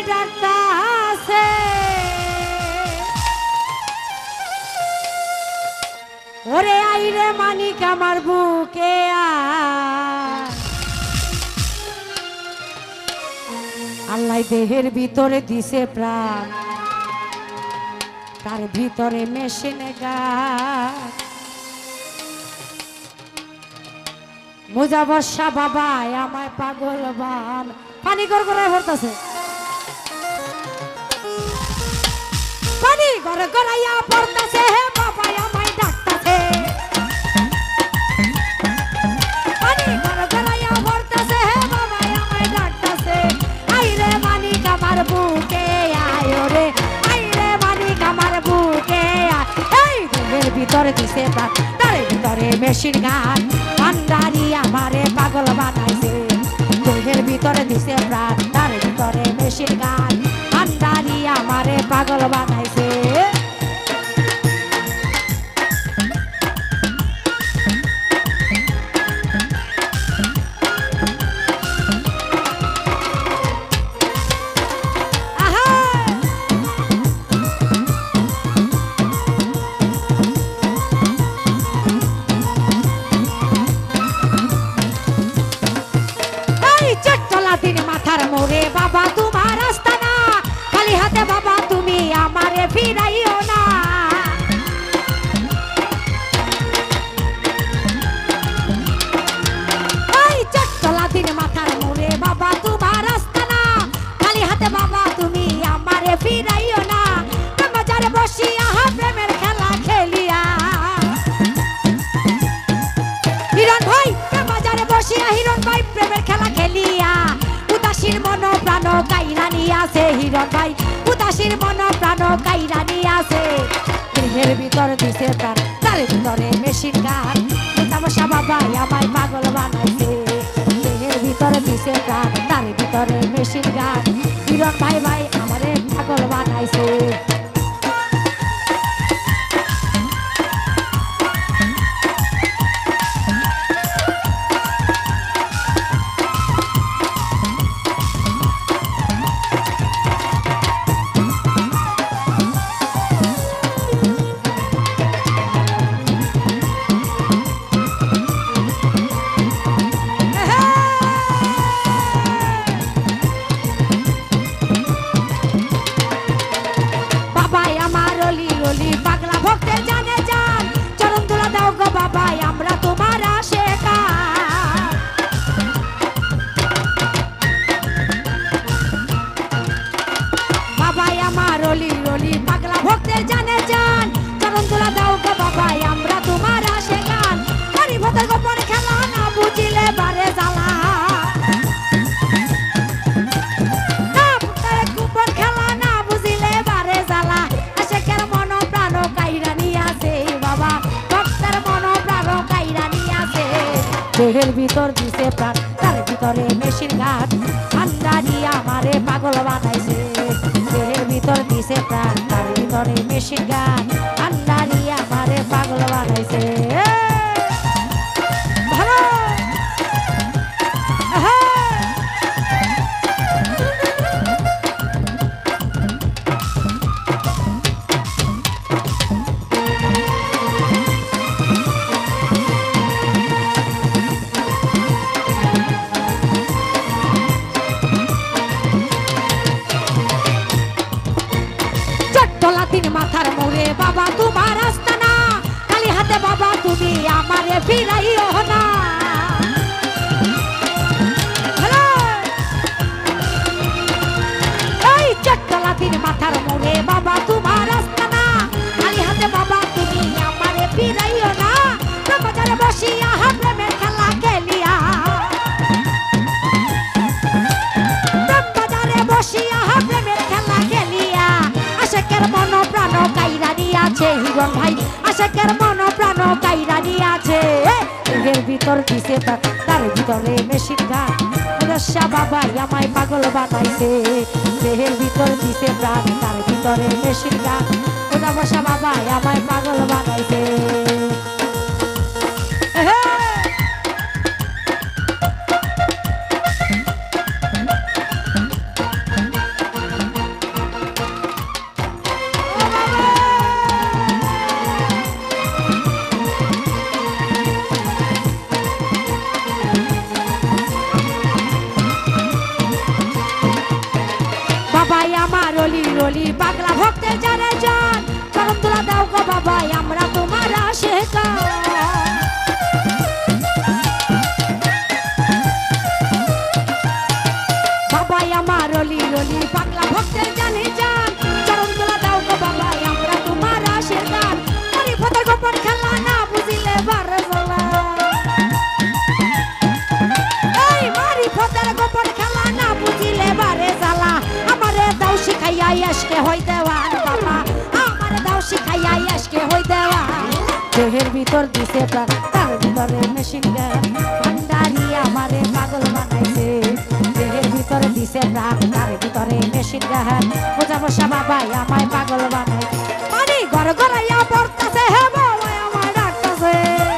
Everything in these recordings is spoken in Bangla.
ডাকতাছে ওরে আইরে মানিক আমার বুকে আল্লাহ দেহের ভিতরে দিছে প্রাণ তার ভিতরে মেশিনে গাছ মুজাবর্ষা বাবা আমায় পাগল বান পানি গড়গড়ায় ভরতাছে পানি গড়গড়াইয়া ভরতাছে হে বাবা আমায় ডাকতাছে পানি গড়গড়াইয়া ভরতাছে হে বাবা আমায় ডাকতাছে আইরে মানিক আমার বুকে আয় ওরে আইরে মানিক আমার বুকে আয় এই দেহের ভিতরে দিছে প্রাণ তার ভিতরে মেশিন গান ভান্ডারি আমারে পাগল বানাইছে দেহের ভিতরে দিছে প্রাণ তার ভিতরে মেশিন গান ভান্ডারি আমারে পাগল বানাইছে মাথার মোরে বাবা তোমার আস্তানা খালি হাতে বাবা তুমি আমারে ফিরাইও না ওই চট্টলা দিন মাথার মোরে বাবা তোমার আস্তানা খালি হাতে বাবা তুমি আমারে ফিরাইও না বাজারে বসিয়া প্রেমের খেলা খেলিয়া হিরণ ভাই বাজারে বসিয়া হিরণ ভাই প্রেমের খেলা খেলিয়া উদাসীর মন প্রাণ কাইরানি আছে হিরণ ভাই উদাসীর মন প্রাণ কাইরানি আছে দেহের ভিতরে দিছে প্রাণ তার ভিতরে মেশিন গান মুজাবর্ষা বাবা আমায় পাগল বানাইছে দেহের ভিতরে দিছে প্রাণ তার ভিতরে মেশিন গান হিরণ ভাই ভাই আমারে পাগল বানাইছে পাগলা ভক্তের জানে যান চরণ তুলা দাও গো বাবা আমরা তোমার আশেকা বাবা আমার রলি রলি পাগলা ভক্তের জানে যান চরণ তুলা দাও গো বাবা আমরা তোমার আশেকা হরি ভক্তের গোপন খেলা না বুঝিলে বারে জ্বালা গোপন খেলা না বুঝিলে বারে জ্বালা আশেকের মন প্রাণ কাইরানি আছে বাবা ভক্তের মন প্রাণ কাইরানি আছে দেহের ভিতর দিছে প্রাণ তার ভিতরে মেশিন গান ভান্ডারি আমারে পাগল বানাইছে দেহের ভিতর দিছে প্রাণ তার ভিতরে মেশিন গান ভান্ডারি আমারে পাগল বানাইছে ভালো মাথার মোরে বাবা তোমার আস্তানা খালি হাতে বাবা তুমি আমারে ফিরাইও না এই চট্টলা দিন মাথার মোরে বাবা তোমার আস্তানা খালি হাতে বাবা তুমি আমারে ফিরাইও না বাজারে বসিয়া প্রেমের খেলা খেলিয়া বাজারে বসিয়া প্রেমের খেলা খেলিয়া আশেকের মন প্রাণ কাইরানি আছে হিরণ ভাই আশেকের মন প্রাণ কাইরানি আছে দেহের ভিতর দিছে তার ভিতরে মেশিন গান মুজাবর্ষা বাবা আমায় পাগল বানাইছে দেহের ভিতর দিছে প্রাণ তার ভিতরে মেশিন গান মুজাবর্ষা বাবা আমায় পাগল বানাইছে আমার রলি রলি পাগলা ভক্তের জানে জান চরণ তোলা দাও গো বাবা আমরা তোমার আশিকান বাবা আমার রলি রলি পাগলা ভক্তের জানে জান চরণ তোলা দাও গো বাবা আমরা তোমার আশিকান মারি ফতের গোপন খেলা না বুঝিলে বারে জ্বালা এই মারি ফতের গোপন খেলা না বুঝিলে বারে জ্বালা আমারে দাও শিখাইয়া আজকে হই দেওয়ান বাবা আমারে দাও শিখাইয়া আজকে হই দেওয়ান দেহের ভিতর দিছে প্রাণ তার ভিতরে মেশিন গান ভান্ডারি আমারে পাগল বানাইছে দেহের ভিতরে দিছে প্রাণ তার ভিতরে মেশিন গান বোঝা বসা বাবাই আমায় পাগল বানাইছে পানি ঘর ঘরাইয়া পড়তাছে হে বাবা আমায় ডাকতাছে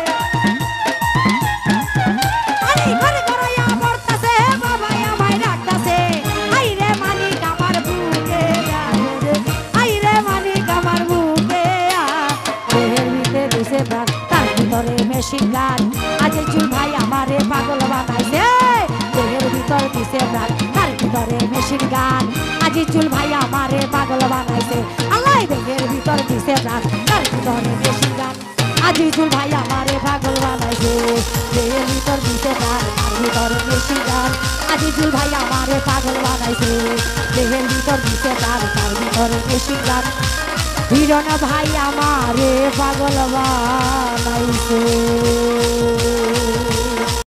পানি ঘর ঘরাইয়া পড়তাছে হে বাবা আমায় ডাকতাছে আই রে মানিক আমার বুকে আই রে মানিক আমার বুকে দেহের ভিতরে দিছে প্রাণ তার ভিতরে মেশিন গান আজিজুল ভাই আমারে পাগল বানাইছে দেহের ভিতর দিছে প্রাণ তার ভিতরে মেশিন গান আজিজুল ভাই আমারে পাগল বানাইছে আল্লাহ দেহের ভিতর দিছে প্রাণ তার ভিতরে মেশিন গান আজিজুল ভাই আমারে পাগল বানাইছে দেহের ভিতর দিছে প্রাণ তার ভিতরে মেশিন গান আজিজুল ভাই আমারে পাগল বানাইছে দেহের ভিতর দিছে প্রাণ তার ভিতরে মেশিন গান হিরণ ভাই আমারে পাগল বানাইছে।